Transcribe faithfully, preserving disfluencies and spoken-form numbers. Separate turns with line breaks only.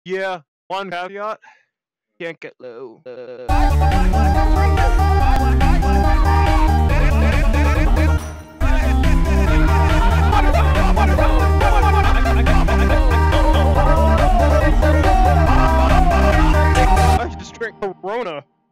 Yeah, one caveat. Can't get low. Uh... I just drank Corona.